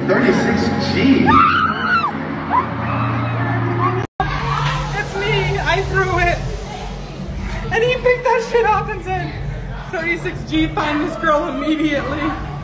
36G. It's me. I threw it. And he picked that shit up and said, 36G, find this girl immediately.